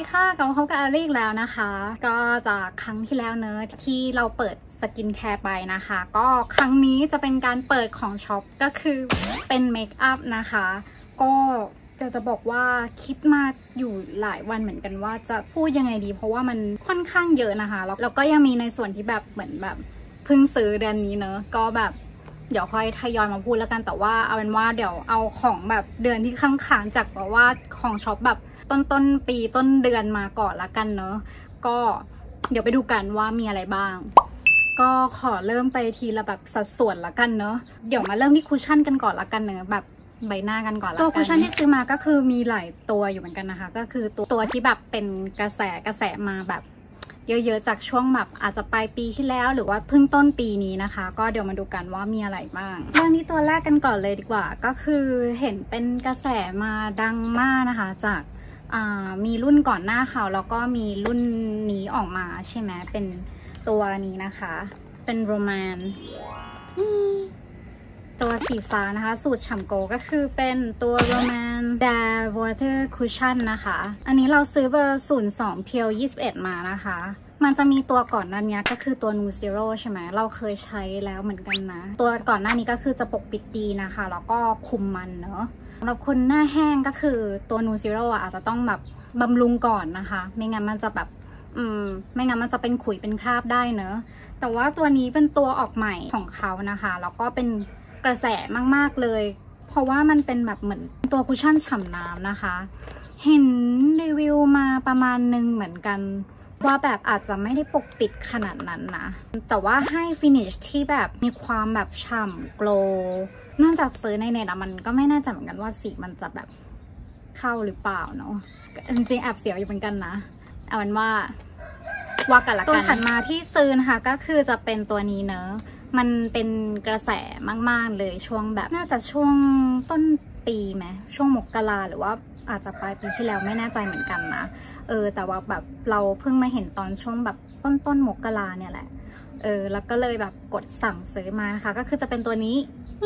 ค่ะกลับมาพบกับแอลลี่อีกแล้วนะคะก็จากครั้งที่แล้วเนอะที่เราเปิดสกินแคร์ไปนะคะก็ครั้งนี้จะเป็นการเปิดของช็อปก็คือเป็นเมคอัพนะคะก็จะบอกว่าคิดมาอยู่หลายวันเหมือนกันว่าจะพูดยังไงดีเพราะว่ามันค่อนข้างเยอะนะคะแล้วก็ยังมีในส่วนที่แบบเหมือนแบบเพิ่งซื้อเดือนนี้เนอะก็แบบเดี๋ยวค่อยทยอยมาพูดแล้วกันแต่ว่าเอาเป็นว่าเดี๋ยวเอาของแบบเดือนที่ค้างๆจากแบบว่าของช็อปแบบต้นปีต้นเดือนมาก่อนละกันเนอะก็เดี๋ยวไปดูกันว่ามีอะไรบ้างก็ขอเริ่มไปทีละแบบสัดส่วนละกันเนอะเดี๋ยวมาเริ่มที่คุชชั่นกันก่อนละกันเนอะแบบใบหน้ากันก่อนละกันตัวคุชชั่นที่ซื้อมาก็คือมีหลายตัวอยู่เหมือนกันนะคะก็คือตัวที่แบบเป็นกระแสมาแบบเยอะๆจากช่วงแบบอาจจะปลายปีที่แล้วหรือว่าเพิ่งต้นปีนี้นะคะก็เดี๋ยวมาดูกันว่ามีอะไรบ้างเรื่องนี้ตัวแรกกันก่อนเลยดีกว่าก็คือเห็นเป็นกระแสมาดังมากนะคะจากมีรุ่นก่อนหน้าเขาแล้วก็มีรุ่นนี้ออกมาใช่ไหมเป็นตัวนี้นะคะเป็นโรแมนตัวสีฟ้านะคะสูตรฉ่ำโกก็คือเป็นตัว Roman Dare Water Cushion นะคะอันนี้เราซื้อเบอร์02 เพียว21มานะคะมันจะมีตัวก่อนหน้านี้ก็คือตัว Nu Zero ใช่ไหมเราเคยใช้แล้วเหมือนกันนะตัวก่อนหน้านี้ก็คือจะปกปิดดีนะคะแล้วก็คุมมันเนอะสำหรับคนหน้าแห้งก็คือตัว Nu Zero อาจจะต้องแบบบำรุงก่อนนะคะไม่งั้นมันจะแบบไม่งั้นมันจะเป็นขุยเป็นคราบได้เนอะแต่ว่าตัวนี้เป็นตัวออกใหม่ของเขานะคะแล้วก็เป็นกระแสมากๆเลยเพราะว่ามันเป็นแบบเหมือนตัวคุชชั่นฉ่ำน้ำนะคะเห็นรีวิวมาประมาณนึงเหมือนกันว่าแบบอาจจะไม่ได้ปกปิดขนาดนั้นนะแต่ว่าให้ฟินิชที่แบบมีความแบบฉ่ำโกลว์เนื่องจากซื้อในเน็ตมันก็ไม่แน่ใจเหมือนกันว่าสีมันจะแบบเข้าหรือเปล่าเนาะจริงๆแอบเสียวอยู่เหมือนกันนะเอาเป็นว่ากันละกันตัวถัดมาที่ซื้อนะคะก็คือจะเป็นตัวนี้เนอะมันเป็นกระแสมากๆเลยช่วงแบบน่าจะช่วงต้นปีไหมช่วงมกราหรือว่าอาจจะปลายปีที่แล้วไม่แน่ใจเหมือนกันนะแต่ว่าแบบเราเพิ่งมาเห็นตอนช่วงแบบต้นมกราเนี่ยแหละแล้วก็เลยแบบกดสั่งซื้อมานะคะก็คือจะเป็นตัวนี้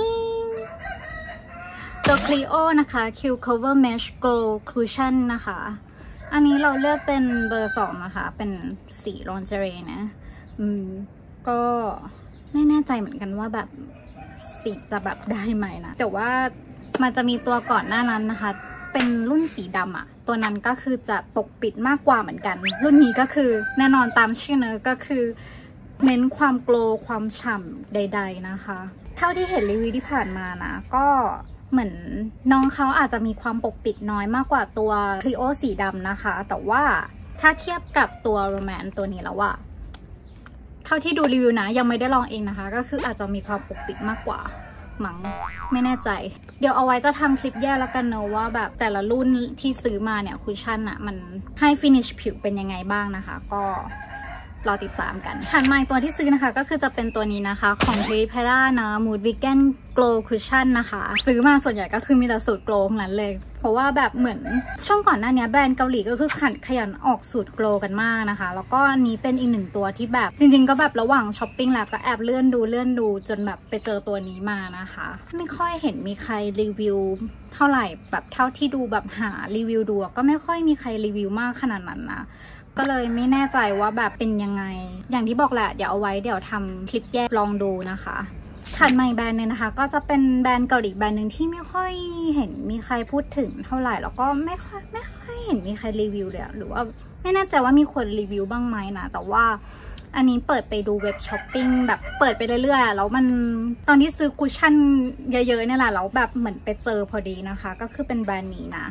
ตัว Clio นะคะ Q Cover Mesh Glow Cushion นะคะอันนี้เราเลือกเป็นเบอร์2นะคะเป็นสีลอนเจเรนะก็ไม่แน่ใจเหมือนกันว่าแบบสีจะแบบได้ไหมนะแต่ว่ามันจะมีตัวก่อนหน้านั้นนะคะเป็นรุ่นสีดำอะตัวนั้นก็คือจะปกปิดมากกว่าเหมือนกันรุ่นนี้ก็คือแน่นอนตามชื่อเนอะก็คือเน้นความโกลว์ความฉ่ำใดๆนะคะเท่าที่เห็นรีวิวที่ผ่านมานะก็เหมือนน้องเขาอาจจะมีความปกปิดน้อยมากกว่าตัว Clio สีดำนะคะแต่ว่าถ้าเทียบกับตัว Roman ตัวนี้แล้วอะเท่าที่ดูรีวิวนะยังไม่ได้ลองเองนะคะก็คืออาจจะมีความปกปิดมากกว่ามั้งไม่แน่ใจเดี๋ยวเอาไว้จะทำคลิปแยกแล้วกันเนอะว่าแบบแต่ละรุ่นที่ซื้อมาเนี่ยคุชชั่นอะมันให้ฟินิชผิวเป็นยังไงบ้างนะคะก็รอติดตามกันถัดมาตัวที่ซื้อนะคะก็คือจะเป็นตัวนี้นะคะของ Teripera นะ Mood Vegan Glow Cushion นะคะซื้อมาส่วนใหญ่ก็คือมีแต่สูตร glow ทั้งนั้นเลยเพราะว่าแบบเหมือนช่วงก่อนหน้านี้แบรนด์เกาหลีก็คือขยันออกสูตร glow กันมากนะคะแล้วก็อันนี้เป็นอีกหนึ่งตัวที่แบบจริงๆก็แบบระหว่างช้อปปิ้งแล้วก็แอบเลื่อนดูจนแบบไปเจอตัวนี้มานะคะไม่ค่อยเห็นมีใครรีวิวเท่าไหร่แบบเท่าที่ดูแบบหารีวิวดูก็ไม่ค่อยมีใครรีวิวมากขนาดนั้นนะก็เลยไม่แน่ใจว่าแบบเป็นยังไงอย่างที่บอกแหละเดี๋ยวเอาไว้เดี๋ยวทำคลิปแยกลองดูนะคะถัดมาอีกแบรนด์นึงนะคะก็จะเป็นแบรนด์เกาหลีแบรนด์หนึ่งที่ไม่ค่อยเห็นมีใครพูดถึงเท่าไหร่แล้วก็ไม่ค่อยเห็นมีใครรีวิวเลยหรือว่าไม่แน่ใจว่ามีคนรีวิวบ้างไหมนะแต่ว่าอันนี้เปิดไปดูเว็บช้อปปิ้งแบบเปิดไปเรื่อยๆแล้วมันตอนที่ซื้อคุชชั่นเยอะๆเนี่ยแหละแล้วแบบเหมือนไปเจอพอดีนะคะก็คือเป็นแบรนด์นี้นะ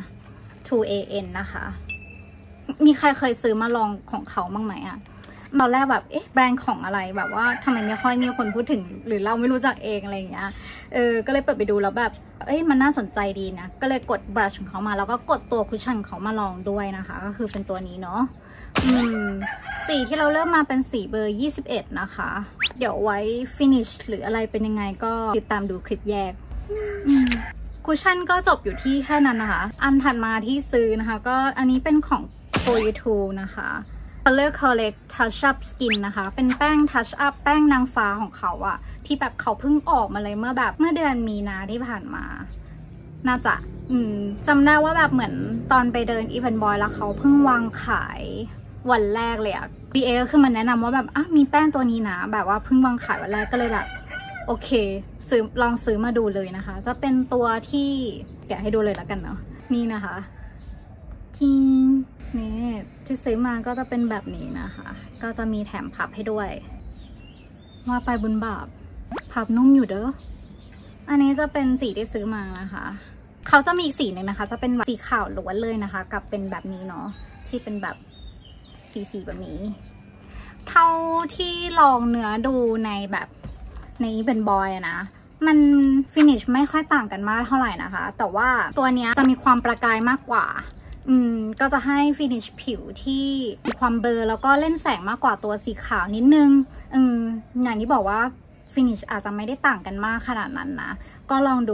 2AN นะคะมีใครเคยซื้อมาลองของเขาบ้างไหมอะตอนแรกแบบแบรนด์ของอะไรแบบว่าทำไมไม่ค่อยมีคนพูดถึงหรือเราไม่รู้จักเองอะไรอย่างเงี้ยก็เลยเปิดไปดูแล้วแบบมันน่าสนใจดีนะก็เลยกดบรัชของเขามาแล้วก็กดตัวคุชชั่นของเขามาลองด้วยนะคะก็คือเป็นตัวนี้เนาะสีที่เราเลือกมาเป็นสีเบอร์21นะคะเดี๋ยวไว้ฟินิชหรืออะไรเป็นยังไงก็ติดตามดูคลิปแยกคุชชั่นก็จบอยู่ที่แค่นั้นนะคะอันถัดมาที่ซื้อนะคะก็อันนี้เป็นของFor Youนะคะ Color Correct Touch Up Skin นะคะเป็นแป้ง Touch Up แป้งนางฟ้าของเขาอะที่แบบเขาเพิ่งออกมาเลยเมื่อเดือนมีนาที่ผ่านมาน่าจะจำได้ว่าแบบเหมือนตอนไปเดินอีเวนต์บอยแล้วเขาเพิ่งวางขายวันแรกเลยอะ BA ก็คือมันแนะนำว่าแบบมีแป้งตัวนี้นะแบบว่าเพิ่งวางขายวันแรกก็เลยแบบโอเคลองซื้อมาดูเลยนะคะจะเป็นตัวที่แกะให้ดูเลยแล้วกันเนาะนี่นะคะที่นี่ที่ซื้อมาก็จะเป็นแบบนี้นะคะก็จะมีแถมพับให้ด้วยว่าไปบุญบาปพับนุ่มอยู่เด้ออันนี้จะเป็นสีที่ซื้อมานะคะเขาจะมีอีกสีหนึ่งนะคะจะเป็นสีขาวล้วนเลยนะคะกับเป็นแบบนี้เนาะที่เป็นแบบสีแบบนี้เท่าที่ลองเนื้อดูในแบบในเป็นบอยนะมันฟินิชไม่ค่อยต่างกันมากเท่าไหร่นะคะแต่ว่าตัวนี้จะมีความประกายมากกว่าก็จะให้ฟินิชผิวที่มีความเบลอแล้วก็เล่นแสงมากกว่าตัวสีขาวนิดนึงอย่างที่บอกว่าฟินิชอาจจะไม่ได้ต่างกันมากขนาดนั้นนะก็ลองดู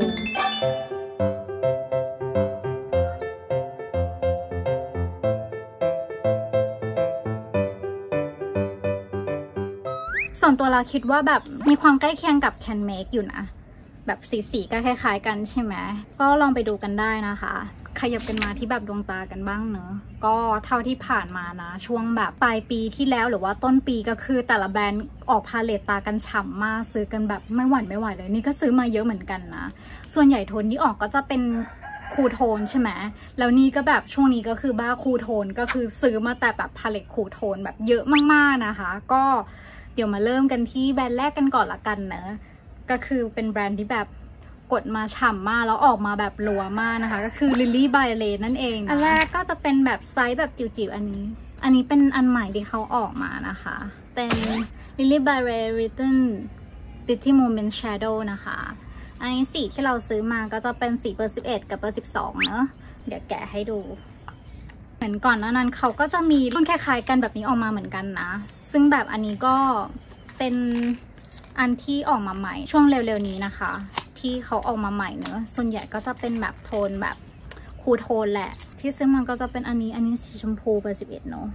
ส่วนตัวเราคิดว่าแบบมีความใกล้เคียงกับ Can Make อยู่นะแบบสีก็คล้ายๆกันใช่ไหมก็ลองไปดูกันได้นะคะขยับกันมาที่แบบดวงตากันบ้างเนอะก็เท่าที่ผ่านมานะช่วงแบบปลายปีที่แล้วหรือว่าต้นปีก็คือแต่ละแบรนด์ออกพาเลตตากันฉ่ำมากซื้อกันแบบไม่หวั่นไม่ไหวเลยนี่ก็ซื้อมาเยอะเหมือนกันนะส่วนใหญ่โทนที่ออกก็จะเป็นคูลโทนใช่ไหมแล้วนี่ก็แบบช่วงนี้ก็คือบ้าคูลโทนก็คือซื้อมาแต่แบบพาเลตคูลโทนแบบเยอะมากๆนะคะก็เดี๋ยวมาเริ่มกันที่แบรนด์แรกกันก่อนละกันเนอะก็คือเป็นแบรนด์ที่แบบกดมาฉ่ำมากแล้วออกมาแบบรัวมากนะคะก็คือ Lily by Ray นั่นเองอันแรกก็จะเป็นแบบไซส์แบบจิ๋วๆอันนี้เป็นอันใหม่ที่เขาออกมานะคะเป็น Lily by Ray Written Beauty Moment Shadow นะคะอันนี้สีที่เราซื้อมาก็จะเป็นสีเบอร์ 11 กับเบอร์ 12เนอะเดี๋ยวแกะให้ดูเหมือนก่อนหน้านั้นเขาก็จะมีรุ่นคล้ายๆกันแบบนี้ออกมาเหมือนกันนะซึ่งแบบอันนี้ก็เป็นอันที่ออกมาใหม่ช่วงเร็วๆนี้นะคะที่เขาออกมาใหม่เนอะส่วนใหญ่ก็จะเป็นแบบโทนแบบคูลโทนแหละที่ซื้อมันก็จะเป็นอันนี้สีชมพูเบอร์ 11เนอะ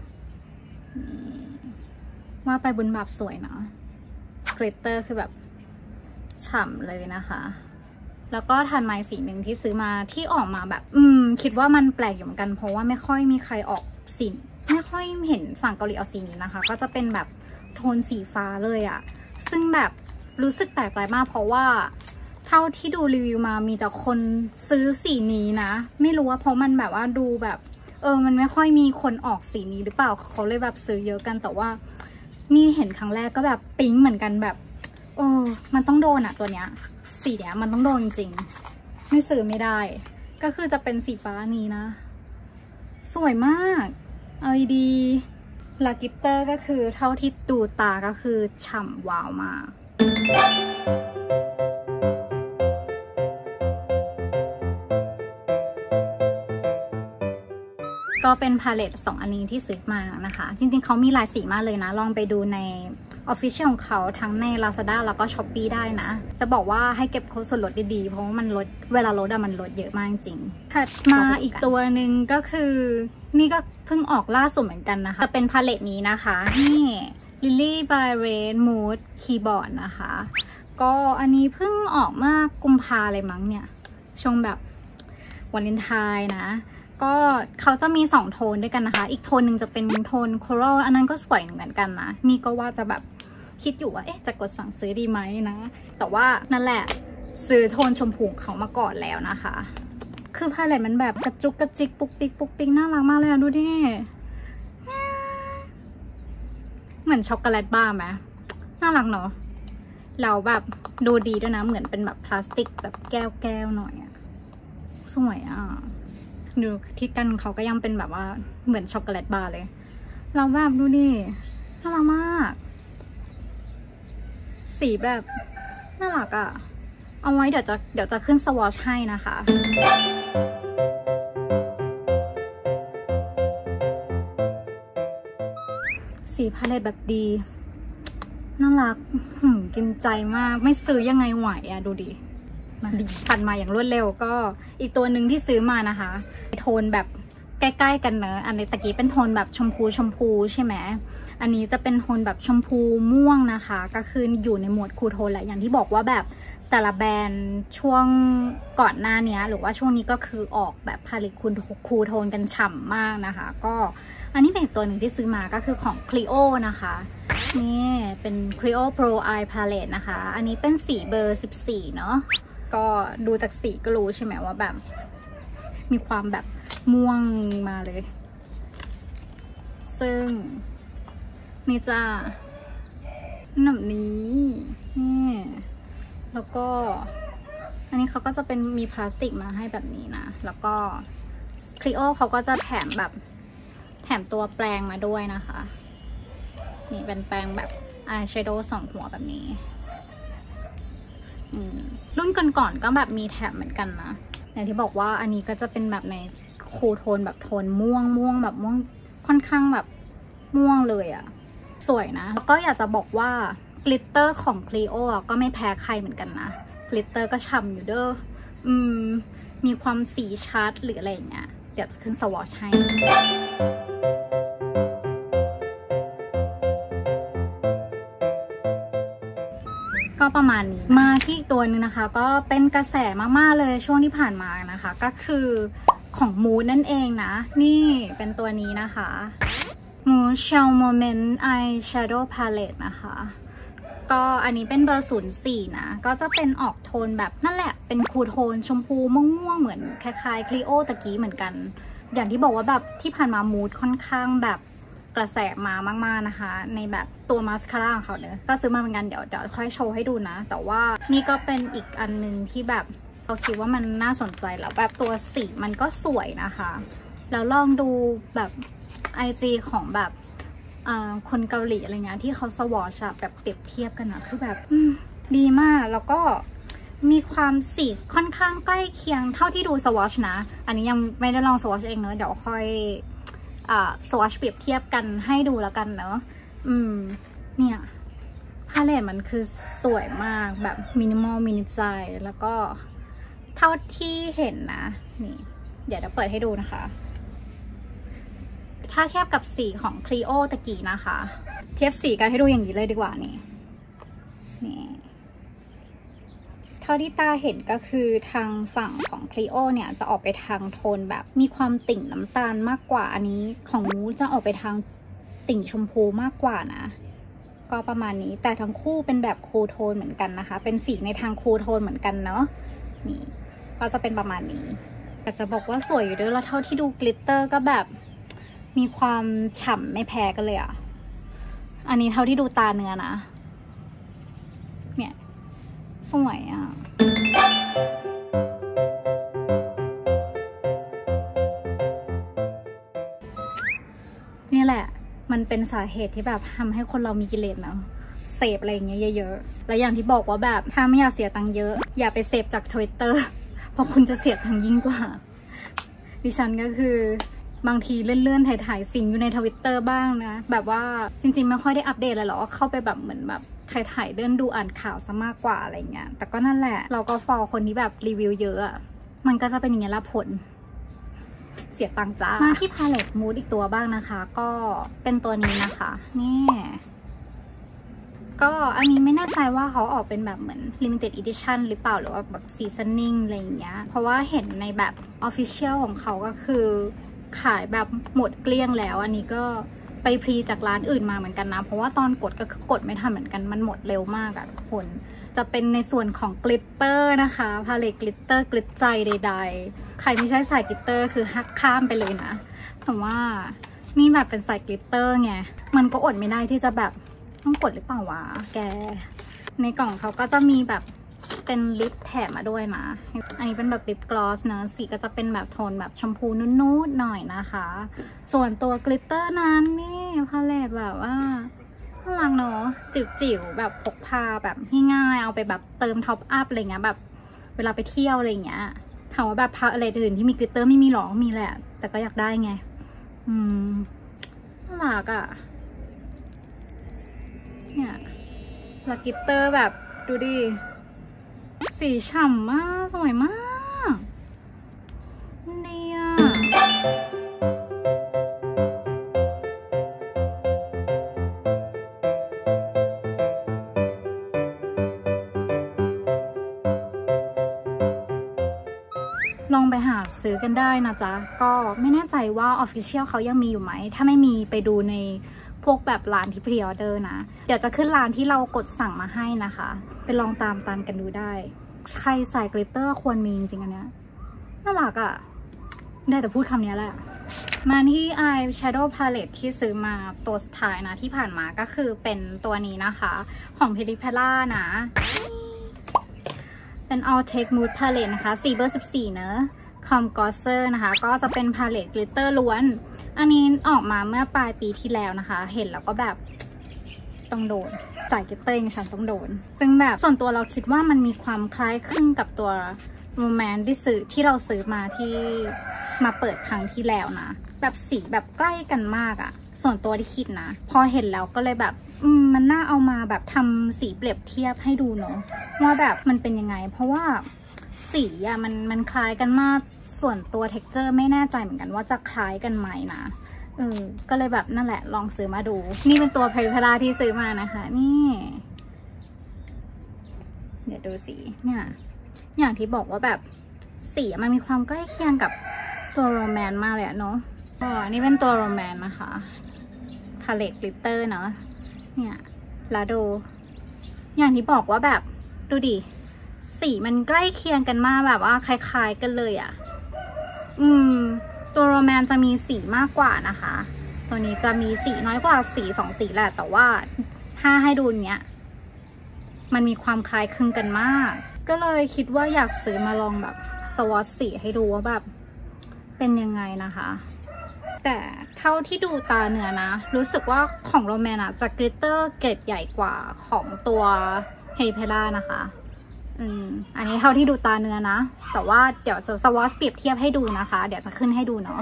ว่าไปบุญบาปสวยนะกลิตเตอร์คือแบบฉ่ำเลยนะคะแล้วก็ทันไม้สีหนึ่งที่ซื้อมาที่ออกมาแบบคิดว่ามันแปลกอยู่เหมือนกันเพราะว่าไม่ค่อยมีใครออกสีไม่ค่อยเห็นฝั่งเกาหลีเอาสีนี้นะคะก็จะเป็นแบบโทนสีฟ้าเลยอะซึ่งแบบรู้สึกแปลกใจมากเพราะว่าเท่าที่ดูรีวิวมามีแต่คนซื้อสีนี้นะไม่รู้ว่าเพราะมันแบบว่าดูแบบมันไม่ค่อยมีคนออกสีนี้หรือเปล่าเขาเลยแบบซื้อเยอะกันแต่ว่านี่เห็นครั้งแรกก็แบบปิ๊งเหมือนกันแบบมันต้องโดนอะตัวเนี้ยสีเนี้ยมันต้องโดนจริงไม่ซื้อไม่ได้ก็คือจะเป็นสีฟ้านี้นะสวยมากเอาดีลากิตเตอร์ก็คือเท่าที่ดูตาก็คือฉ่ำว้าวมากก็เป็นพาเลต2อันนี้ที่ซื้อมานะคะจริงๆเขามีหลายสีมากเลยนะลองไปดูใน Official ของเขาทั้งใน Lazada แล้วก็ Shopee ได้นะจะบอกว่าให้เก็บโค้ดส่วนลดดีๆเพราะว่ามันลดเวลาลดมันลดเยอะมากจริงถัดมาอีกตัวหนึ่งก็คือนี่ก็เพิ่งออกล่าสุดเหมือนกันนะคะจะเป็นพาเลตนี้นะคะนี่ Lily by Ray Mood Keyboard นะคะก็อันนี้เพิ่งออกเมื่อกุมภาเลยมั้งเนี่ยช่วงแบบวาเลนไทน์นะก็เขาจะมี2โทนด้วยกันนะคะอีกโทนหนึ่งจะเป็นโทนโครัลอันนั้นก็สวยเหมือนกันนะนี่ก็ว่าจะแบบคิดอยู่ว่าจะกดสั่งซื้อดีไหมนะแต่ว่านั่นแหละซื้อโทนชมพูเขามาก่อนแล้วนะคะคือพาเลตมันแบบกระจุกกระจิกปุกปิกปุกปิกน่ารักมากเลยดูดิเหมือนช็อกโกแลตบ้าไหมน่ารักเนาะแล้วแบบดูดีด้วยนะเหมือนเป็นแบบพลาสติกแบบแก้วหน่อยอะสวยอ่ะดูที่กันเขาก็ยังเป็นแบบว่าเหมือนช็อกโกแลตบาร์เลยเราแบบดูดิน่ารักมากสีแบบน่ารักอ่ะเอาไว้เดี๋ยวจะขึ้นสวอชให้นะคะสีพาเลตแบบดีน่ารักกินใจมากไม่ซื้อยังไงไหวอ่ะดูดิผ่านมาอย่างรวดเร็วก็อีกตัวหนึ่งที่ซื้อมานะคะโทนแบบใกล้ๆกันเนอะอันนี้ตะกี้เป็นโทนแบบชมพูใช่ไหมอันนี้จะเป็นโทนแบบชมพูม่วงนะคะก็คืออยู่ในหมวดคูลโทนแหละอย่างที่บอกว่าแบบแต่ละแบรนด์ช่วงก่อนหน้านี้หรือว่าช่วงนี้ก็คือออกแบบพาเลตคูลโทนกันฉ่ำมากนะคะก็อันนี้เป็นตัวหนึ่งที่ซื้อมาก็คือของ Clio นะคะนี่เป็น Clio Pro Eye Palette นะคะอันนี้เป็นสีเบอร์14เนาะก็ดูจากสีก็รู้ใช่ไหมว่าแบบมีความแบบม่วงมาเลยซึ่งนี่จ้าแบบนี้นี่แล้วก็อันนี้เขาก็จะเป็นมีพลาสติกมาให้แบบนี้นะแล้วก็ Clio เขาก็จะแถมตัวแปรงมาด้วยนะคะนี่เป็นแปรงแบบอายแชโดว์2 หัวแบบนี้รุ่นก่อนๆก็แบบมีแถมเหมือนกันนะอย่างที่บอกว่าอันนี้ก็จะเป็นแบบในคูลโทนแบบโทนม่วงแบบม่วงค่อนข้างแบบม่วงเลยอะสวยนะแล้วก็อยากจะบอกว่ากลิตเตอร์ของ Clio ก็ไม่แพ้ใครเหมือนกันนะกลิตเตอร์ก็ฉ่ำอยู่เด้อมีความสีชัดหรืออะไรอย่างเงี้ยเดี๋ยวจะขึ้นสวอชให้ก็ประมาณนี้มาที่อีกตัวนึงนะคะก็เป็นกระแสมากๆเลยช่วงที่ผ่านมานะคะก็คือของมูดนั่นเองนะนี่เป็นตัวนี้นะคะ Mood Shell Moment Eyeshadow Palette นะคะก็อันนี้เป็นเบอร์04นะก็จะเป็นออกโทนแบบนั่นแหละเป็นคูลโทนชมพูม่วงๆเหมือนคล้ายๆ Clio ตะกี้เหมือนกันอย่างที่บอกว่าแบบที่ผ่านมามูดค่อนข้างแบบกระแสมามากๆนะคะในแบบตัวมาสคาร่าของเขาเนี่ยก็ซื้อมาเหมือนกันเดี๋ยวค่อยโชว์ให้ดูนะแต่ว่านี่ก็เป็นอีกอันนึงที่แบบเราคิดว่ามันน่าสนใจแล้วแบบตัวสีมันก็สวยนะคะแล้วลองดูแบบ IG ของแบบคนเกาหลีอะไรเงี้ยที่เขาสวอชแบบเปรียบเทียบกันนะคือแบบดีมากแล้วก็มีความสีค่อนข้างใกล้เคียงเท่าที่ดูสวอชนะอันนี้ยังไม่ได้ลองสวอชเองเนอะเดี๋ยวค่อยสวอชเปรียบเทียบกันให้ดูแล้วกันเนอะเนี่ยพาเลตมันคือสวยมากแบบมินิมอลมินิใจแล้วก็เท่าที่เห็นนะนี่เดี๋ยวเปิดให้ดูนะคะถ้าเทียบกับสีของ Clio ตะกี้นะคะเทียบสีกันให้ดูอย่างนี้เลยดีกว่านี่เท่าที่ตาเห็นก็คือทางฝั่งของ Clio เนี่ยจะออกไปทางโทนแบบมีความติ่งน้ำตาลมากกว่าอันนี้ของมูจะออกไปทางติ่งชมพูมากกว่านะก็ประมาณนี้แต่ทั้งคู่เป็นแบบคูลโทนเหมือนกันนะคะเป็นสีในทางคูลโทนเหมือนกันเนาะนี่ก็จะเป็นประมาณนี้แต่จะบอกว่าสวยอยู่ด้วยแล้วเท่าที่ดูกลิตเตอร์ก็แบบมีความฉ่ำไม่แพ้กันเลยอ่ะอันนี้เท่าที่ดูตาเนื้อนะเนี่ยสวยอ่ะนี่แหละมันเป็นสาเหตุที่แบบทำให้คนเรามีกิเลสเนาะเสพอะไรอย่างเงี้ยเยอะๆแล้วอย่างที่บอกว่าแบบถ้าไม่อยากเสียตังค์เยอะอย่าไปเสพจาก Twitter เพราะคุณจะเสียตังค์ยิ่งกว่าดิฉันก็คือบางทีเลื่อนๆถ่ายสิ่งอยู่ในทวิตเตอร์บ้างนะแบบว่าจริงๆไม่ค่อยได้อัปเดตอะไรหรอกเข้าไปแบบเหมือนแบบถ่ายเลื่อนดูอ่านข่าวซะมากกว่าอะไรเงี้ยแต่ก็นั่นแหละเราก็ฟอลคนที่แบบรีวิวเยอะอะมันก็จะเป็นอย่างเงี้ยละผลเสียตังค์จ้ามาที่พาเลตมูดอีกตัวบ้างนะคะก็เป็นตัวนี้นะคะนี่ก็อันนี้ไม่แน่ใจว่าเขาออกเป็นแบบเหมือน limited edition หรือเปล่าหรือว่าแบบ seasoning อะไรอย่างเงี้ยเพราะว่าเห็นในแบบ official ของเขาก็คือขายแบบหมดเกลี้ยงแล้วอันนี้ก็ไปพรีจากร้านอื่นมาเหมือนกันนะเพราะว่าตอนกดก็คือกดไม่ทันเหมือนกันมันหมดเร็วมากอะทุกคนจะเป็นในส่วนของกลิตเตอร์นะคะพาเลตกลิตเตอร์กลิตใจใดๆใครไม่ใช่สายกลิตเตอร์คือหักข้ามไปเลยนะแต่ว่านี่แบบเป็นสายกลิตเตอร์ไงมันก็อดไม่ได้ที่จะแบบต้องกดหรือเปล่าวะแกในกล่องเขาก็จะมีแบบเป็นลิปแถมมาด้วยนะอันนี้เป็นแบบลิปกลอสเนอะสีก็จะเป็นแบบโทนแบบชมพูนุ่นๆหน่อยนะคะส่วนตัวกลิตเตอร์นั้นนี่พาเลตแบบว่าน่ารักเนอะจิ๋วๆแบบพกพาแบบง่ายๆเอาไปแบบเติมท็อปอัพอะไรเงี้ยแบบเวลาไปเที่ยวอะไรเงี้ยถามว่าแบบพาเลตอื่นที่มีกลิตเตอร์ไม่มีหรอมีแหละแต่ก็อยากได้ไงน่ารักอ่ะเนี่ยแล้วกลิตเตอร์แบบดูดิสีฉ่ำมากสวยมากดีอ่ะลองไปหาซื้อกันได้นะจ๊ะก็ไม่แน่ใจว่า Official เขายังมีอยู่ไหมถ้าไม่มีไปดูในพวกแบบร้านที่พรีออเดอร์นะเดี๋ยวจะขึ้นร้านที่เรากดสั่งมาให้นะคะไปลองตามกันดูได้ใครใส่กลิตเตอร์ควรมีจริงๆอันเนี้ยน่ารักอะได้แต่พูดคำนี้แหละมาที่ Eye Shadow Palette ที่ซื้อมาตัวสุดท้ายนะที่ผ่านมาก็คือเป็นตัวนี้นะคะของ Peripera นะเป็น All Take Mood Palette นะคะสีเบอร์ 14 เนอะ Comgosser นะคะก็จะเป็น Palette Glitter ล้วนอันนี้ออกมาเมื่อปลายปีที่แล้วนะคะเห็นแล้วก็แบบต้องโดนสายกลิตเตอร์อย่างฉันต้องโดนซึ่งแบบส่วนตัวเราคิดว่ามันมีความคล้ายคลึงกับตัวโรแมนที่เราซื้อมาที่มาเปิดครั้งที่แล้วนะแบบสีแบบใกล้กันมากอะส่วนตัวที่คิดนะพอเห็นแล้วก็เลยแบบมันน่าเอามาแบบทำสีเปรียบเทียบให้ดูเนาะว่าแบบมันเป็นยังไงเพราะว่าสีอะมันคล้ายกันมากส่วนตัวเท็กเจอร์ไม่แน่ใจเหมือนกันว่าจะคล้ายกันไหมนะก็เลยแบบนั่นแหละลองซื้อมาดูนี่เป็นตัวเพลพาราที่ซื้อมานะคะนี่เดี๋ยวดูสีเนี่ยอย่างที่บอกว่าแบบสีมันมีความใกล้เคียงกับตัวโรแมนมากเลยเนาะนี่เป็นตัวโรแมนนะคะพาเลตกลิตเตอร์เนาะเนี่ยแล้วดูอย่างที่บอกว่าแบบดูดิสีมันใกล้เคียงกันมากแบบว่าคล้ายๆกันเลยอะตัวโรแมนจะมีสีมากกว่านะคะตัวนี้จะมีสีน้อยกว่าสี2 สีแหละแต่ว่าถ้าให้ดูเนี้ยมันมีความคล้ายคลึงกันมากก็เลยคิดว่าอยากซื้อมาลองแบบสวอตสีให้ดูว่าแบบเป็นยังไงนะคะแต่เท่าที่ดูตาเนื้อนะรู้สึกว่าของโรแมนอะจะกลิตเตอร์เกรดใหญ่กว่าของตัวเฮริเพล่านะคะอันนี้เท่าที่ดูตาเนื้อนะแต่ว่าเดี๋ยวจะสวอตเปรียบเทียบให้ดูนะคะเดี๋ยวจะขึ้นให้ดูเนาะ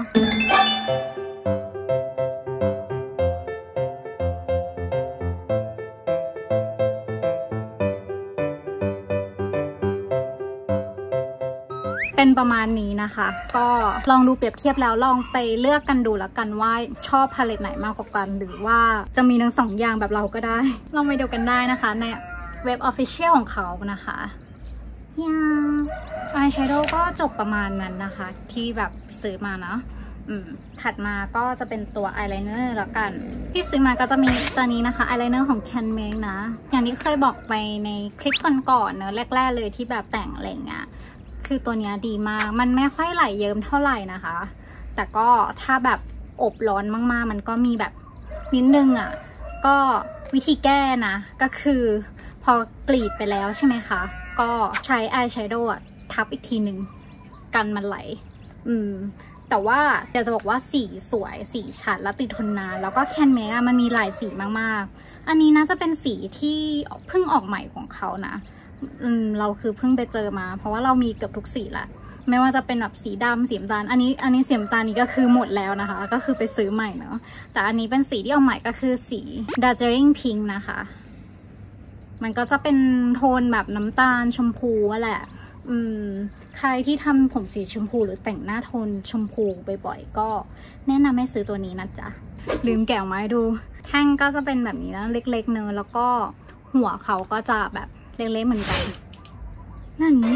เป็นประมาณนี้นะคะก็ลองดูเปรียบเทียบแล้วลองไปเลือกกันดูแล้วกันว่าชอบพาเลตไหนมากกว่ากันหรือว่าจะมีทั้ง2 อย่างแบบเราก็ได้ลองไปดูกันได้นะคะในเว็บ Official ของเขานะคะอายแชโดว์ก็จบประมาณนั้นนะคะที่แบบซื้อมานะถัดมาก็จะเป็นตัวอายไลเนอร์แล้วกันที่ซื้อมาก็จะมีตัวนี้นะคะอายไลเนอร์ของ Canmake นะอย่างที่เคยบอกไปในคลิปก่อนๆเนอะแรกๆเลยที่แบบแต่งอะไรเงี้ยคือตัวนี้ดีมากมันไม่ค่อยไหลเยิ้มเท่าไหร่นะคะแต่ก็ถ้าแบบอบร้อนมากๆมันก็มีแบบนิดนึงอ่ะก็วิธีแก้นะก็คือพอกรีดไปแล้วใช่ไหมคะก็ใช้อายแชโดว์ทับอีกทีหนึ่งกันมันไหลแต่ว่าอยากจะบอกว่าสีสวยสีชัดและติดทนนานแล้วก็แคนเมคมันมีหลายสีมากๆอันนี้น่าจะเป็นสีที่เพิ่งออกใหม่ของเขานะเราคือเพิ่งไปเจอมาเพราะว่าเรามีเกือบทุกสีละไม่ว่าจะเป็นแบบสีดำสีน้ำตาลอันนี้สีน้ำตาลนี้ก็คือหมดแล้วนะคะก็คือไปซื้อใหม่เนาะแต่อันนี้เป็นสีที่เอาใหม่ก็คือสี Darjeeling Pink นะคะมันก็จะเป็นโทนแบบน้ำตาลชมพูแหละใครที่ทำผมสีชมพูหรือแต่งหน้าโทนชมพูบ่อยๆก็แนะนำให้ซื้อตัวนี้นะจ๊ะลืมแกะออกมาให้ดูแท่งก็จะเป็นแบบนี้นะเล็กๆเนอะแล้วก็หัวเขาก็จะแบบเล็กๆเหมือนกันนั่นนี้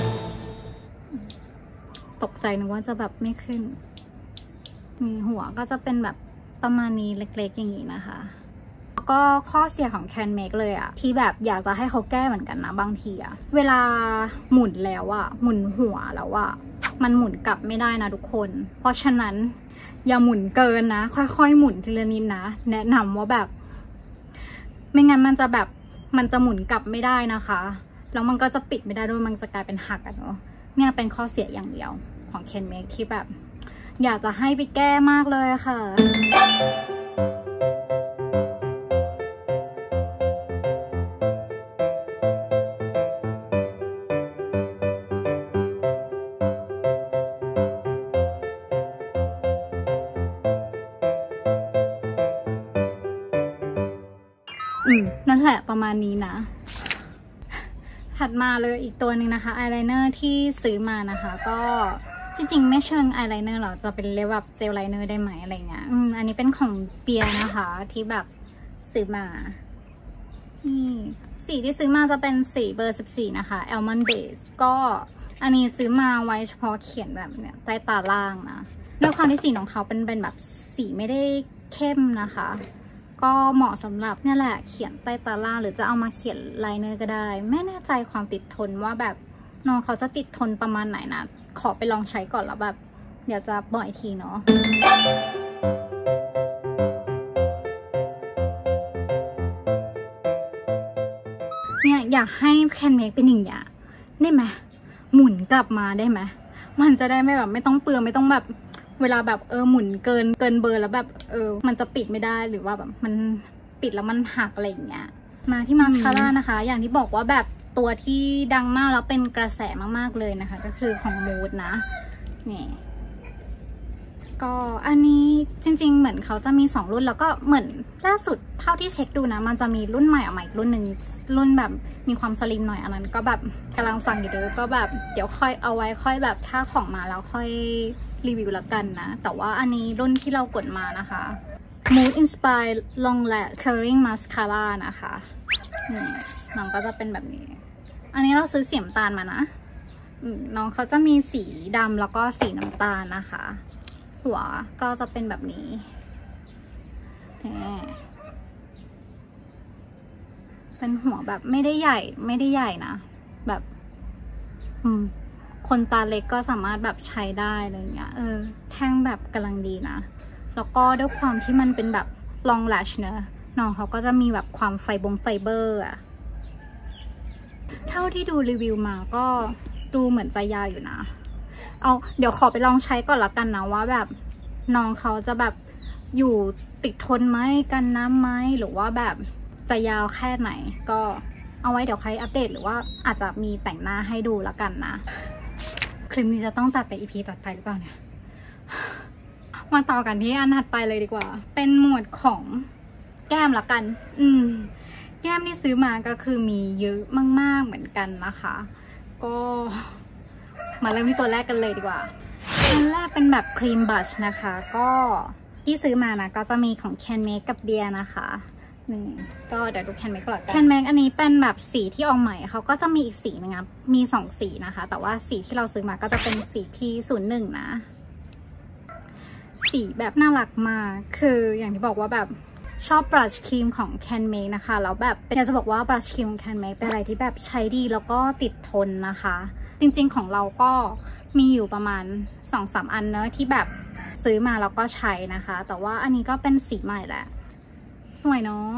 ตกใจนึกว่าจะแบบไม่ขึ้นนี่หัวก็จะเป็นแบบประมาณนี้เล็กๆอย่างนี้นะคะแล้วก็ข้อเสียของ Canmake เลยอะที่แบบอยากจะให้เขาแก้เหมือนกันนะบางทีอะเวลาหมุนแล้วอะหมุนหัวแล้วอะมันหมุนกลับไม่ได้นะทุกคนเพราะฉะนั้นอย่าหมุนเกินนะค่อยๆหมุนทีละนิดนะแนะนำว่าแบบไม่งั้นมันจะหมุนกลับไม่ได้นะคะแล้วมันก็จะปิดไม่ได้ด้วยมันจะกลายเป็นหักอะเนาะเนี่ยเป็นข้อเสียอย่างเดียวของ Canmake ที่แบบอยากจะให้ไปแก้มากเลยค่ะนั่นแหละประมาณนี้นะถัดมาเลยอีกตัวหนึ่งนะคะอายไลเนอร์ที่ซื้อมานะคะก็จริงๆไม่เชิงอายไลเนอร์หรอกจะเป็นเรียกแบบเจลไลเนอร์ได้ไหมอะไรเงี้ยอันนี้เป็นของเปียนะคะที่แบบซื้อมานี่สีที่ซื้อมาจะเป็นสีเบอร์ 14นะคะ Almond Base ก็อันนี้ซื้อมาไว้เฉพาะเขียนแบบเนี้ยใต้ตาล่างนะด้วยความที่สีของเขาเป็นแบบสีไม่ได้เข้มนะคะก็เหมาะสำหรับนี่แหละเขียนใต้ตาล่างหรือจะเอามาเขียนไลเนอร์ก็ได้ไม่แน่ใจความติดทนว่าแบบน้องเขาจะติดทนประมาณไหนนะขอไปลองใช้ก่อนแล้วแบบเดี๋ยวจะบอกอีกทีเนาะเนี่ยอยากให้แคนเมคเป็นอย่างนี้ได้ไหมหมุนกลับมาได้ไหมมันจะได้ไม่แบบไม่ต้องเปลืองไม่ต้องแบบเวลาแบบหมุนเกินเบอร์แล้วแบบมันจะปิดไม่ได้หรือว่าแบบมันปิดแล้วมันหักอะไรอย่างเงี้ยมาที่มาสคาร่านะคะอย่างที่บอกว่าแบบตัวที่ดังมากแล้วเป็นกระแสมากๆเลยนะคะก็คือของมูดนะนี่ก็อันนี้จริงๆเหมือนเขาจะมี2รุ่นแล้วก็เหมือนล่าสุดเท่าที่เช็คดูนะมันจะมีรุ่นใหม่ออกมาอีกรุ่นหนึ่งรุ่นแบบมีความสลิมหน่อยอันนั้นก็แบบกำลังฟังอยู่เลยก็แบบเดี๋ยวค่อยเอาไว้ค่อยแบบถ้าของมาแล้วค่อยรีวิวละกันนะแต่ว่าอันนี้รุ่นที่เรากดมานะคะ Mood Inspired Long Lash Curling Mascara นะคะนี่น้องก็จะเป็นแบบนี้อันนี้เราซื้อสีน้ำตาลมานะน้องเขาจะมีสีดำแล้วก็สีน้ำตาลนะคะหัวก็จะเป็นแบบนี้เป็นหัวแบบไม่ได้ใหญ่นะแบบคนตาเล็กก็สามารถแบบใช้ได้อะไรเงี้ยแท่งแบบกำลังดีนะแล้วก็ด้วยความที่มันเป็นแบบลองแลชเนอะน้องเขาก็จะมีแบบความไฟเบอร์อะเท่าที่ดูรีวิวมาก็ดูเหมือนจะยาวอยู่นะเดี๋ยวขอไปลองใช้ก่อนละกันนะว่าแบบน้องเขาจะแบบอยู่ติดทนไหมกันน้ำไหมหรือว่าแบบจะยาวแค่ไหนก็เอาไว้เดี๋ยวใครอัปเดตหรือว่าอาจจะมีแต่งหน้าให้ดูละกันนะคลิปนี้จะต้องตัดไป EP ต่อไปหรือเปล่าเนี่ยมาต่อกันที่อันถัดไปเลยดีกว่าเป็นหมวดของแก้มละกันแก้มที่ซื้อมาก็คือมีเยอะมากๆเหมือนกันนะคะก็มาเริ่มที่ตัวแรกกันเลยดีกว่าอันแรกเป็นแบบครีมบัชนะคะก็ที่ซื้อมานะก็จะมีของ Canmake กับเบียร์นะคะก็เดี๋ยวดู Canmake ก่อน Canmake อันนี้เป็นแบบสีที่ออกใหม่เขาก็จะมีอีกสีนึงครับมี2สีนะคะแต่ว่าสีที่เราซื้อมาก็จะเป็นสี P01 นะสีแบบน่ารักมากคืออย่างที่บอกว่าแบบชอบบรัชครีมของ Canmake นะคะแล้วแบบอยากจะบอกว่าบรัชครีมของ Canmake เป็นอะไรที่แบบใช้ดีแล้วก็ติดทนนะคะจริงๆของเราก็มีอยู่ประมาณ 2-3 อันเนอะที่แบบซื้อมาแล้วก็ใช้นะคะแต่ว่าอันนี้ก็เป็นสีใหม่แหละสวยเนาะ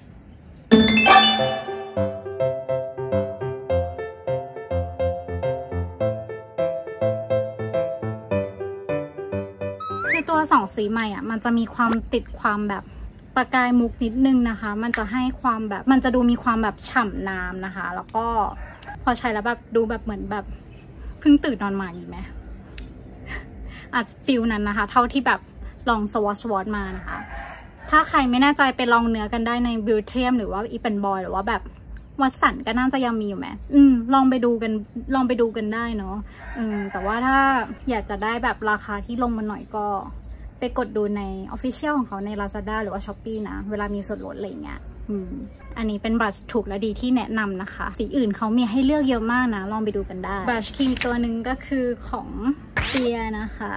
คือตัว2สีใหม่อ่ะมันจะมีความติดความแบบประกายมุกนิดนึงนะคะมันจะให้ความแบบมันจะดูมีความแบบฉ่ำน้ำนะคะแล้วก็พอใช้แล้วแบบดูแบบเหมือนแบบเพิ่งตื่นนอนมาอย่างนี้ไหมอาจฟิลนั้นนะคะเท่าที่แบบลองสวอตมานะคะถ้าใครไม่แน่ใจไปลองเนื้อกันได้ในบิวเทียมหรือว่าอีเป็นบอยหรือว่าแบบวัตสันก็น่าจะยังมีอยู่ไหมลองไปดูกันได้เนาะแต่ว่าถ้าอยากจะได้แบบราคาที่ลงมาหน่อยก็ไปกดดูใน Official ของเขาใน Lazada หรือว่า Shopee นะเวลามีส่วนลดอะไรเงี้ยอันนี้เป็นบรัชถูกและดีที่แนะนำนะคะสีอื่นเขามีให้เลือกเยอะมากนะลองไปดูกันได้บรัชครีมตัวหนึ่งก็คือของเปียนะคะ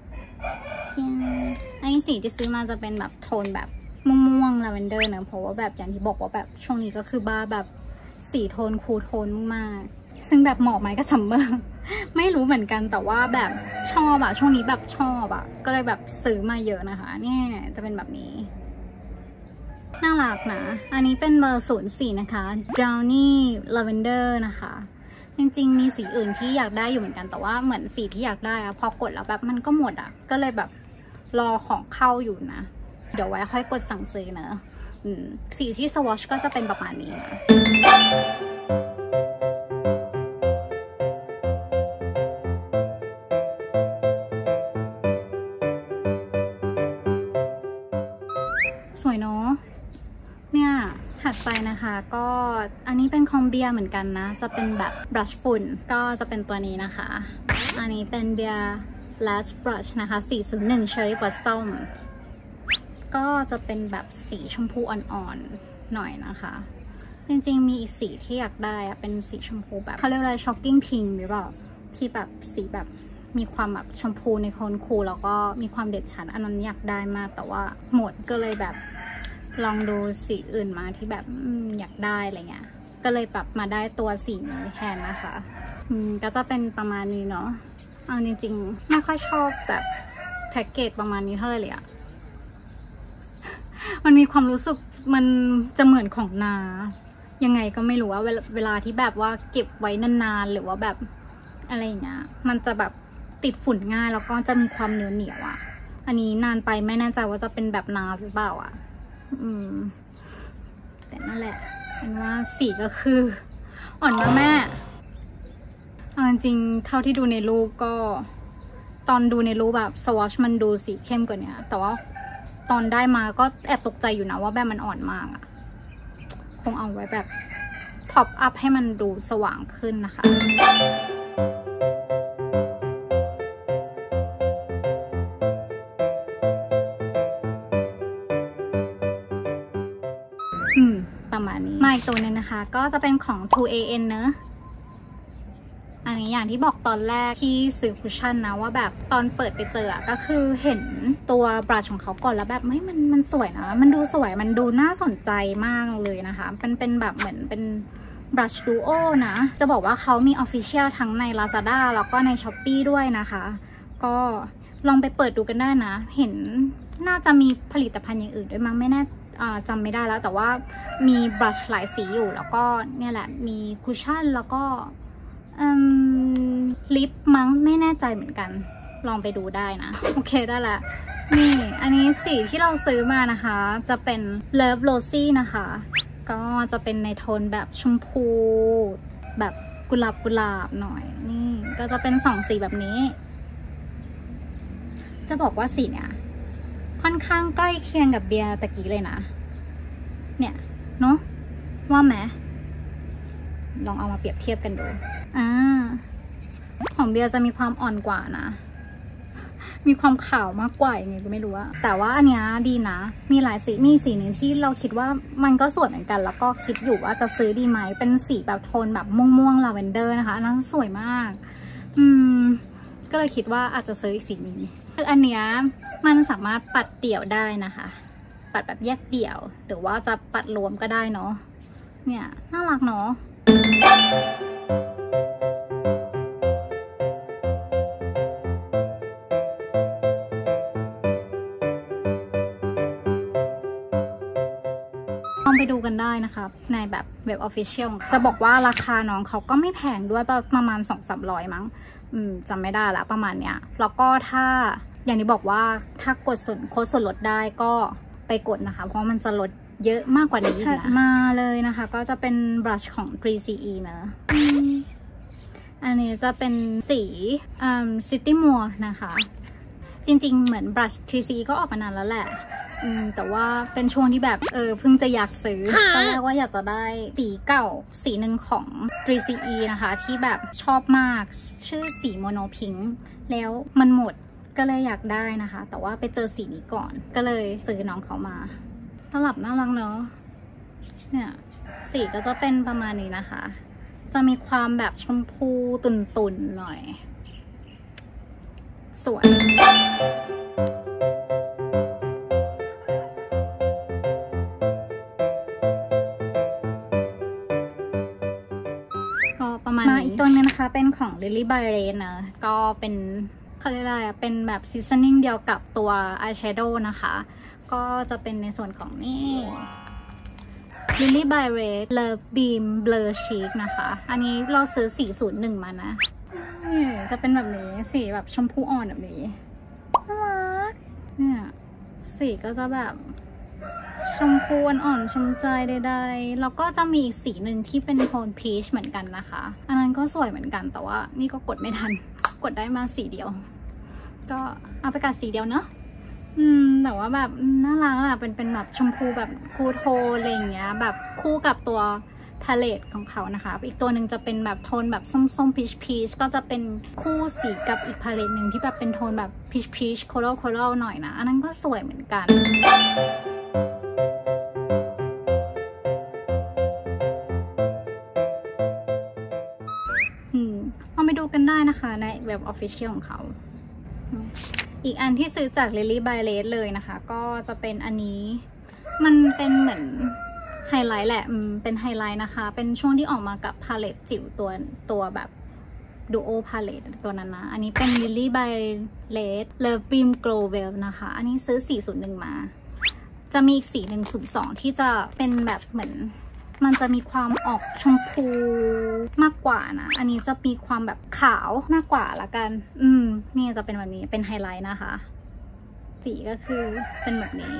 อันนี้สีที่ซื้อมาจะเป็นแบบโทนแบบม่วงๆลาเวนเดอร์เนอะเพราะว่าแบบอย่างที่บอกว่าแบบช่วงนี้ก็คือบ้าแบบสีโทนคูลโทนมากๆซึ่งแบบเหมาะไหมกับซัมเมอร์ไม่รู้เหมือนกันแต่ว่าแบบชอบอะช่วงนี้แบบชอบอะก็เลยแบบซื้อมาเยอะนะคะเนี่ยจะเป็นแบบนี้น่ารักนะอันนี้เป็นเบอร์04นะคะ Brownie Lavender นะคะจริงๆมีสีอื่นที่อยากได้อยู่เหมือนกันแต่ว่าเหมือนสีที่อยากได้อะพอกดแล้วแบบมันก็หมดอะก็เลยแบบรอของเข้าอยู่นะเดี๋ยวไว้ค่อยกดสั่งซื้อเนอะสีที่สวอชก็จะเป็นประมาณนี้นะสวยเนาะเนี่ยถัดไปนะคะก็อันนี้เป็นคอมเบียเหมือนกันนะจะเป็นแบบบรัชฝุ่นก็จะเป็นตัวนี้นะคะอันนี้เป็นเบียร์ Last Brush นะคะ401 Cherry Blossom ก็จะเป็นแบบสีชมพูอ่อนๆหน่อยนะคะจริงๆมีอีกสีที่อยากได้อะเป็นสีชมพูแบบเขาเรียกอะไร Shocking Pink หรือเปล่าที่แบบสีแบบมีความแบบชมพูในโทนคูลแล้วก็มีความเด่นชัดอันนั้นอยากได้มากแต่ว่าหมดก็เลยแบบลองดูสีอื่นมาที่แบบอยากได้อะไรเงี้ยก็เลยปรับมาได้ตัวสีนี้แทนนะคะก็จะเป็นประมาณนี้เนาะเอาจริงๆไม่ค่อยชอบแบบแพ็กเกจประมาณนี้เท่าไหร่เลยอะมันมีความรู้สึกมันจะเหมือนของนายังไงก็ไม่รู้ว่าเวลาที่แบบว่าเก็บไว้นานๆหรือว่าแบบอะไรอย่างเงี้ยมันจะแบบติดฝุ่นง่ายแล้วก็จะมีความเหนียวอ่ะอันนี้นานไปไม่แน่ใจว่าจะเป็นแบบนาหรือเปล่าอ่ะแต่นั่นแหละเป็นว่าสีก็คืออ่อนมากแม่เอาจริงๆเท่าที่ดูในรูปก็ตอนดูในรูปแบบสวอชมันดูสีเข้มกว่านี้แต่ว่าตอนได้มาก็แอบตกใจอยู่นะว่าแบบมันอ่อนมากอ่ะคงเอาไว้แบบท็อปอัพให้มันดูสว่างขึ้นนะคะประมาณนี้มาอีกตัวนึงนะคะก็จะเป็นของ 2AN เนอะอันนี้อย่างที่บอกตอนแรกที่ซื้อคุชชั่นนะว่าแบบตอนเปิดไปเจอก็คือเห็นตัวบรัชของเขาก่อนแล้วแบบมันสวยนะมันดูสวยมันดูน่าสนใจมากเลยนะคะเป็นแบบเหมือนเป็นบรัชดูโอนะจะบอกว่าเขามี Official ทั้งใน Lazada แล้วก็ใน Shopee ด้วยนะคะก็ลองไปเปิดดูกันได้นะเห็นน่าจะมีผลิตภัณฑ์อย่างอื่นด้วยมั้งไม่แน่จำไม่ได้แล้วแต่ว่ามีบรัชหลายสีอยู่แล้วก็เนี่ยแหละมีคุชชั่นแล้วก็ลิปมั้งไม่แน่ใจเหมือนกันลองไปดูได้นะโอเคได้ละนี่อันนี้สีที่เราซื้อมานะคะจะเป็น Love Rosy นะคะก็จะเป็นในโทนแบบชมพูแบบกุหลาบหน่อยนี่ก็จะเป็น2 สีแบบนี้จะบอกว่าสีเนี่ยค่อนข้างใกล้เคียงกับเบียร์ตะกี้เลยนะเนี่ยเนาะว่าไหมลองเอามาเปรียบเทียบกันดูของเบียร์จะมีความอ่อนกว่านะมีความขาวมากกว่ายังไงก็ไม่รู้อะแต่ว่าอันเนี้ยดีนะมีหลายสีมีสีหนึ่งที่เราคิดว่ามันก็สวยเหมือนกันแล้วก็คิดอยู่ว่าจะซื้อดีไหมเป็นสีแบบโทนแบบม่วงลาเวนเดอร์นะคะอันนั้นสวยมากก็เลยคิดว่าอาจจะซื้ออีกสีนึงคืออันเนี้ยมันสามารถปัดเดี่ยวได้นะคะปัดแบบแยกเดี่ยวหรือว่าจะปัดรวมก็ได้เนาะเนี่ยน่ารักเนาะลองไปดูกันได้นะคะในแบบเว็บ Official จะบอกว่าราคาน้องเขาก็ไม่แพงด้วยประมาณ 200-300 มั้งจำไม่ได้ละประมาณเนี้ยแล้วก็ถ้าอย่างที่บอกว่าถ้ากดโค้ดส่วนลดได้ก็ไปกดนะคะเพราะมันจะลดเยอะมากกว่านี้นะมาเลยนะคะก็จะเป็นบรัชของ 3CE นะอันนี้จะเป็นสีCity Moor นะคะจริงๆเหมือนบรัช 3CE ก็ออกมานานแล้วแหละแต่ว่าเป็นช่วงที่แบบเพิ่งจะอยากซื้อตอนแรกว่าอยากจะได้สีเก่าสีหนึ่งของ 3CE นะคะที่แบบชอบมากชื่อสีโมโนพิงค์แล้วมันหมดก็เลยอยากได้นะคะแต่ว่าไปเจอสีนี้ก่อนก็เลยซื้อน้องเขามาตลับน่ารักเนอะเนี่ยสีก็จะเป็นประมาณนี้นะคะจะมีความแบบชมพูตุ่นๆหน่อยสวยก็ประมาณนี้มาอีกตัวนึงนะคะเป็นของ Lily by Ray นะก็เป็นเขาเรียกอะไรเป็นแบบ seasoning เดียวกับตัว eyeshadow นะคะก็จะเป็นในส่วนของนี่ Lily by Ray Love Beam Blur Cheek นะคะอันนี้เราซื้อ401มานะจะเป็นแบบนี้สีแบบชมพูอ่อนแบบนี้น่ารักเนี่ยสีก็จะแบบชมพูอ่อนๆชมใจใดๆแล้วก็จะมีอีกสีหนึ่งที่เป็นโทนพีชเหมือนกันนะคะอันนั้นก็สวยเหมือนกันแต่ว่านี่ก็กดไม่ทันกดได้มาสีเดียวก็เอาไปกัดสีเดียวเนาะแต่ว่าแบบน่ารักอะเป็นแบบชมพูแบบคูลโทนอะไรอย่างเงี้ยแบบคู่กับตัวพาเลตของเขานะคะอีกตัวหนึ่งจะเป็นแบบโทนแบบส้มๆพีชก็จะเป็นคู่สีกับอีกพาเลตหนึ่งที่แบบเป็นโทนแบบพีชโคโลหน่อยนะอันนั้นก็สวยเหมือนกันลองไปดูกันได้นะคะในเว็บ Official ของเขาอีกอันที่ซื้อจาก Lily by Red เลยนะคะก็จะเป็นอันนี้มันเป็นเหมือนไฮไลท์แหละเป็นไฮไลท์นะคะเป็นช่วงที่ออกมากับพาเลตจิ๋วตัวแบบดูโอพาเลตตัวนั้นนะอันนี้เป็น Lily by Red Love Beam Glow Velvet นะคะอันนี้ซื้อ401มาจะมีอีก4102ที่จะเป็นแบบเหมือนมันจะมีความออกชมพูมากกว่านะอันนี้จะมีความแบบขาวมากกว่าละกันนี่จะเป็นแบบนี้เป็นไฮไลท์นะคะสีก็คือเป็นแบบนี้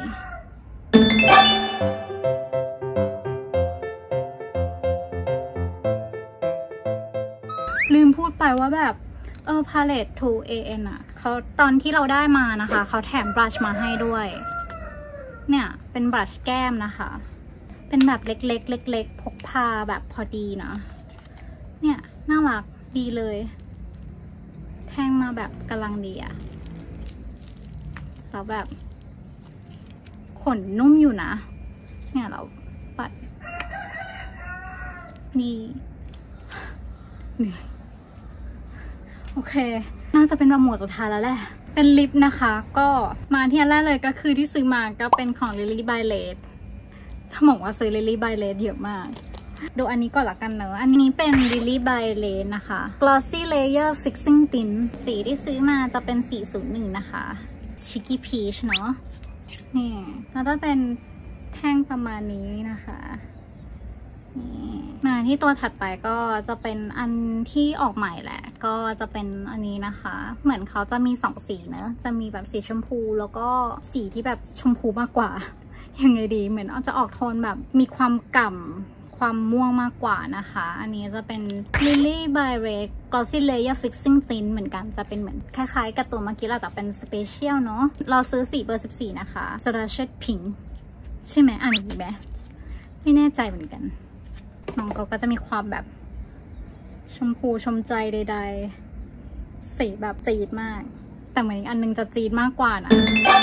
ลืมพูดไปว่าแบบพาเลต 2AN อ่ะเขาตอนที่เราได้มานะคะเขาแถมบลัชมาให้ด้วยเนี่ยเป็นบลัชแก้มนะคะเป็นแบบเล็กๆเล็กๆพกพาแบบพอดีนะเนี่ยน่ารักดีเลยแทงมาแบบกำลังดีอะแล้วแบบขนนุ่มอยู่นะเนี่ยเราปัดดีเหนื่อยโอเคน่าจะเป็นแบบหมวดสุดท้ายแล้วแหละเป็นลิปนะคะก็มาที่อันแรกเลยก็คือที่ซื้อมาก็เป็นของ Lily by Redถ้าบอกว่าซื้อ Lily by Red เยอะมากดูอันนี้ก่อนละกันเนอะอันนี้เป็น Lily by Red นะคะ Glossy Layer Fixing Tint สีที่ซื้อมาจะเป็น401นะคะ Cheeky Peach เนอะนี่ก็จะเป็นแท่งประมาณนี้นะคะมาที่ตัวถัดไปก็จะเป็นอันที่ออกใหม่แหละก็จะเป็นอันนี้นะคะเหมือนเขาจะมี2สีเนอะจะมีแบบสีชมพูแล้วก็สีที่แบบชมพูมากกว่ายังไงดีเหมือนจะออกโทนแบบมีความก่ำความม่วงมากกว่านะคะอันนี้จะเป็น Lily by Red Glossy Layer Fixing Tint เหมือนกันจะเป็นเหมือนคล้ายๆกับตัวเมื่อกี้แหละแต่เป็น Special เนอะเราซื้อสีเบอร์14นะคะ Sriracha Pink ใช่ไหมอ่านอย่างนี้ไหมไม่แน่ใจเหมือนกันน้องก็จะมีความแบบชมพูชมใจใดๆสีแบบจี๊ดมากแต่เหมือนอีกอันนึงจะจี๊ดมากกว่านะ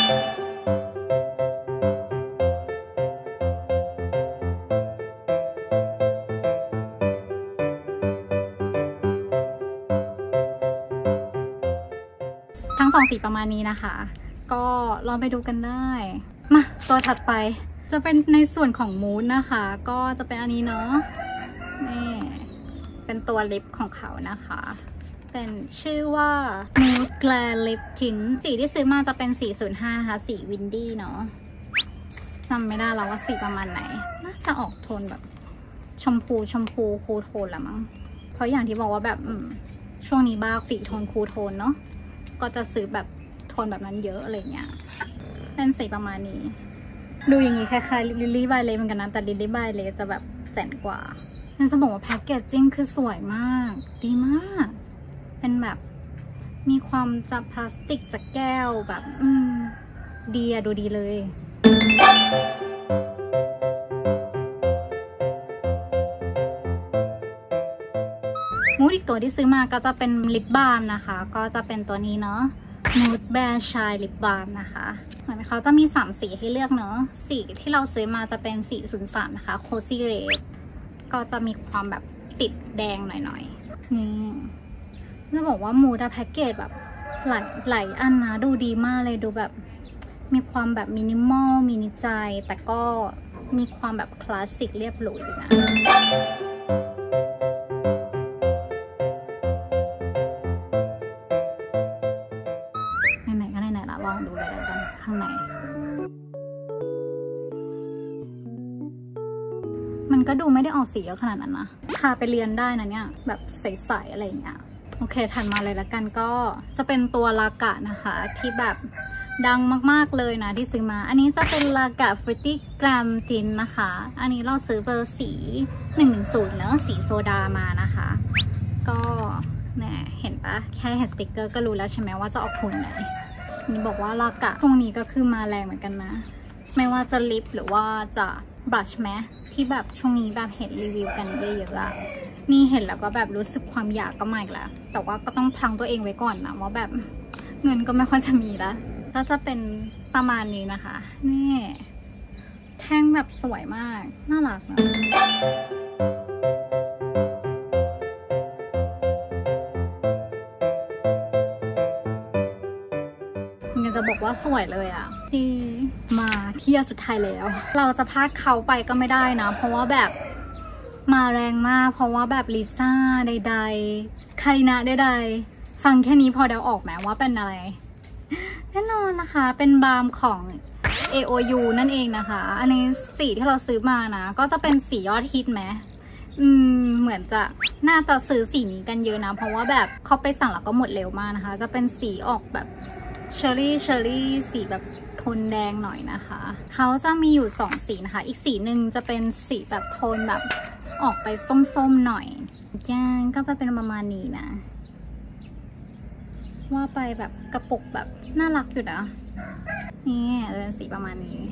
ทั้ง2สีประมาณนี้นะคะก็ลองไปดูกันได้มาตัวถัดไปจะเป็นในส่วนของมูดนะคะก็จะเป็นอันนี้เนาะนี่เป็นตัวลิปของเขานะคะเป็นชื่อว่า Nude Glare Lip Tint สีที่ซื้อมาจะเป็น405ค่ะสีวินดี้เนาะจำไม่ได้แล้วว่าสีประมาณไหนน่าจะออกโทนแบบชมพูคูลโทนละมั้งเพราะอย่างที่บอกว่าแบบช่วงนี้บ้าสีโทนคูลโทนเนาะก็จะซื้อแบบโทนแบบนั้นเยอะอะไรเงี้ยเป็นสีประมาณนี้ดูอย่างนี้คล้ายๆ Lily by Red เหมือนกันนะแต่ Lily by Red จะแบบแจ๋นกว่าฉันจะบอกว่าแพ็กเกจจิ้งคือสวยมากดีมากเป็นแบบมีความจากพลาสติกจากแก้วแบบดีอะดูดีเลยมูดอีกตัวที่ซื้อมาก็จะเป็นลิปบาล์มนะคะก็จะเป็นตัวนี้เนาะNude Bare Shine Lip Balm นะคะเหมือนเขาจะมี3สีให้เลือกเนอะสีที่เราซื้อมาจะเป็น403นะคะ Cozy Red ก็จะมีความแบบติดแดงหน่อยๆนี่จะบอกว่ามูดแพ็กเกจแบบหลายอันนะดูดีมากเลยดูแบบมีความแบบมินิมอลมินิใจแต่ก็มีความแบบคลาสสิกเรียบหรูอยู่นะลองดูเลยกันข้างในมันก็ดูไม่ได้ออกสีเยอะขนาดนั้นนะทาไปเรียนได้นะเนี่ยแบบใสๆอะไรอย่างเงี้ยโอเคถัดมาเลยละกันก็จะเป็นตัวลากะนะคะที่แบบดังมากๆเลยนะที่ซื้อมาอันนี้จะเป็นลากะฟริตตี้กรัมตินนะคะอันนี้เราซื้อเบอร์สี110เนอะสีโซดามานะคะก็เนี่ยเห็นปะแค่เห็นสติกเกอร์ก็รู้แล้วใช่ไหมว่าจะออกโทนไหนนี่บอกว่าลากะตรงนี้ก็คือมาแรงเหมือนกันนะไม่ว่าจะลิปหรือว่าจะบลัชแมสที่แบบช่วงนี้แบบเห็นรีวิวกันเยอะๆอะนี่เห็นแล้วก็แบบรู้สึกความอยากก็มาอีกแล้วแต่ว่าก็ต้องพังตัวเองไว้ก่อนนะว่าแบบเงินก็ไม่ค่อยจะมีแล้วก็จะเป็นประมาณนี้นะคะนี่แท่งแบบสวยมากน่ารักนะบอกว่าสวยเลยอะที่มาที่สุดท้ายแล้ว เราจะพลาดเขาไปก็ไม่ได้นะเพราะว่าแบบมาแรงมากเพราะว่าแบบลิซ่าใดๆคารินะใดๆฟังแค่นี้พอเดาออกไหมว่าเป็นอะไรแน่นอนนะคะเป็นบาล์มของ AOU นั่นเองนะคะอันนี้สีที่เราซื้อมานะก็จะเป็นสียอดฮิตไหมเหมือนจะน่าจะซื้อสีนี้กันเยอะนะเพราะว่าแบบเขาไปสั่งแล้วก็หมดเร็วมากนะคะจะเป็นสีออกแบบเชอรี่สีแบบโทนแดงหน่อยนะคะเขาจะมีอยู่2สีนะคะอีกสีหนึ่งจะเป็นสีแบบโทนแบบออกไปส้มๆหน่อยย่างก็เป็นประมาณนี้นะว่าไปแบบกระปุกแบบน่ารักอยู่นะนี่เป็นสีประมาณนี้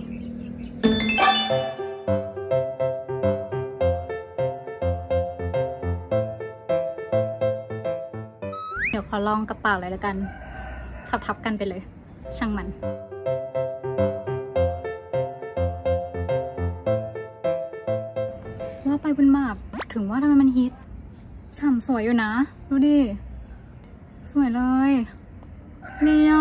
เดี๋ยวขอลองกระเป๋าเลยแล้วกันทับกันไปเลยช่างมันว่าไปบนมาบถึงว่าทำไมมันฮิตฉ่ำสวยอยู่นะดูดิสวยเลยเนี่ย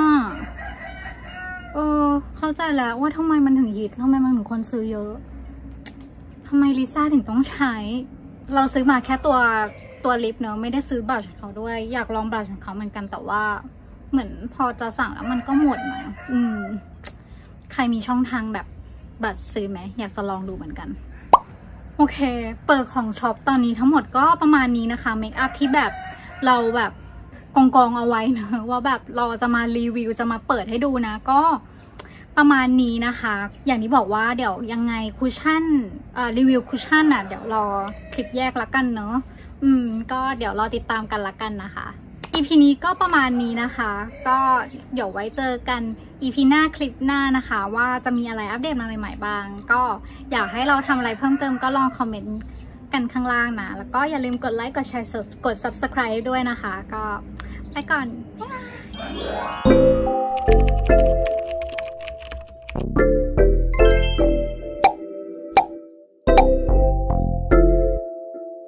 เข้าใจแล้วว่าทำไมมันถึงฮิตทำไมมันถึงคนซื้อเยอะทำไมลิซ่าถึงต้องใช้เราซื้อมาแค่ตัวลิปเนอะไม่ได้ซื้อบลัชของเขาด้วยอยากลองบลัชของเขาเหมือนกันแต่ว่าเหมือนพอจะสั่งแล้วมันก็หมดมาใครมีช่องทางแบบบลัชซื้อไหมอยากจะลองดูเหมือนกันโอเคเปิดของช็อปตอนนี้ทั้งหมดก็ประมาณนี้นะคะเมคอัพที่แบบเราแบบกองเอาไว้เนอะว่าแบบเราจะมารีวิวจะมาเปิดให้ดูนะก็ประมาณนี้นะคะอย่างที่บอกว่าเดี๋ยวยังไงคุชชั่นรีวิวคุชชั่นเดี๋ยวรอคลิปแยกละกันเนอะก็เดี๋ยวรอติดตามกันละกันนะคะ EP นี้ก็ประมาณนี้นะคะก็เดี๋ยวไว้เจอกัน EP หน้าคลิปหน้านะคะว่าจะมีอะไรอัปเดตมาใหม่ๆบ้างก็อยากให้เราทำอะไรเพิ่มเติมก็ลองคอมเมนต์กันข้างล่างนะแล้วก็อย่าลืมกดไลค์กดแชร์กด Subscribe ด้วยนะคะก็ไปก่อนบ๊ายบาย